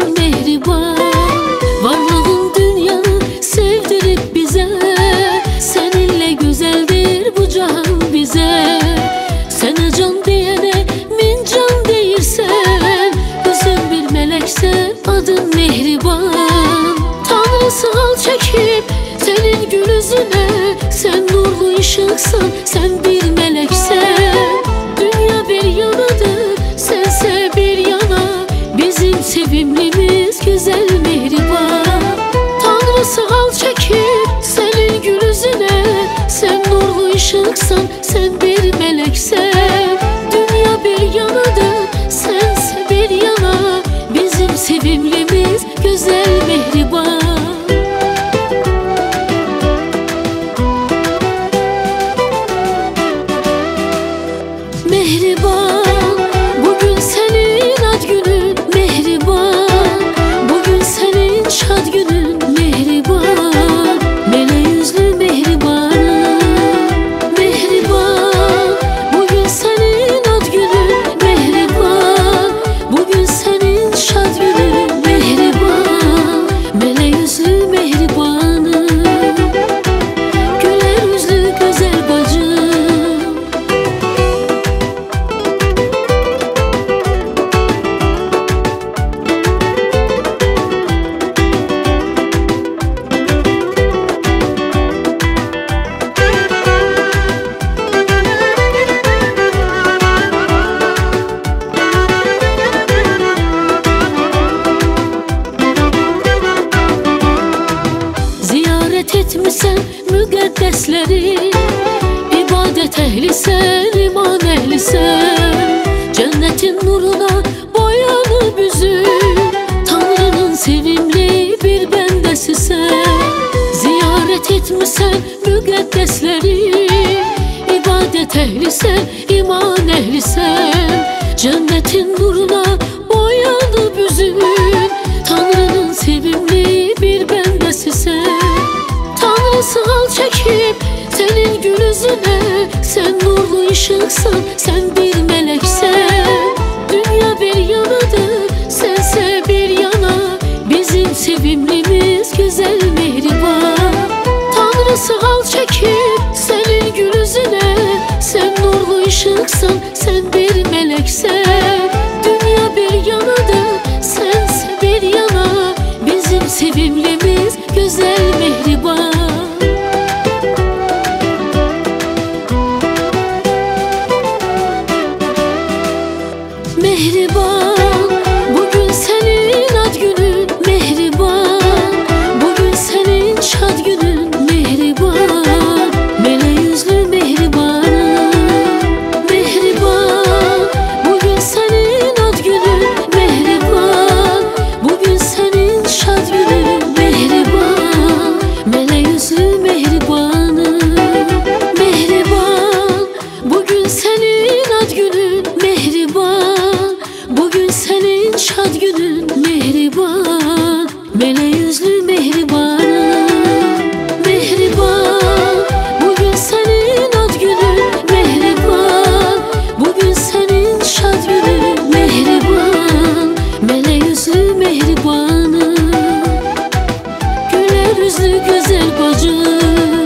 mehriban. Varlığın dünyanı sevdirip bize, seninle güzeldir bu can bize. Sana can diyene min can deyirsen, özün bir meleksen adın mehriban. Tanrısı al çekip senin gül yüzüne, sen nurlu ışıksan, sen bir meleksen. Dünya bir yanadır, sense bir yana, bizim sevimlimiz güzel mehriban. Tanrısı al çekip senin gül yüzüne, sen nurlu ışıksan, sen bir meleksen. Dünya bir yanadır, sense bir yana, bizim sevimlimiz güzel mehriban. Mehriban, bugün senin ad günün mehriban. Bugün senin şad günün mehriban. Mele yüzlü mehribanım. Mehriban, bugün senin ad günün mehriban. Bugün senin şad günün mehriban. Mele yüzlü mehribanım. Güler yüzlü güzel bacım. Ziyaret etmişsen müqəddəsləri, ibadet ehlisən, iman ehlisən. Cennetin nuruna boyanıb üzün, Tanrının sevimli bir bəndəsisən. Ziyaret etmişsən müqəddəsləri, ibadet ehlisən, iman ehlisən. Cennetin nuruna boyanıb üzün, Tanrının sevimli bir bəndəsisən. Tanrısı al çekip senin gül yüzüne, sen nurlu ışıksan, sen bir meleksen. Dünya bir yanadır, sense bir yana, bizim sevimlimiz güzel mehriban. Tanrısı al çekip senin gül yüzüne, sen nurlu ışıksan, sen bir meleksen. Dünya bir yanadır, sense bir yana, bizim sevimlimiz güzel mehriban. Mehriban, bugün senin ad günün mehriban. Bugün senin şad günün mehriban. Mele yüzlü mehribanım. Mehriban, bugün senin ad günün mehriban. Bugün senin şad günün mehriban. Mele yüzlü mehribanım. Mehriban, bugün senin ad günün mehriban. Bugün senin şad günün mehriban. Mele yüzlü mehribanım. Mehriban, bugün senin ad günün mehriban. Bugün senin şad günün mehriban. Mele yüzlü mehribanım. Güler yüzlü güzel bacım.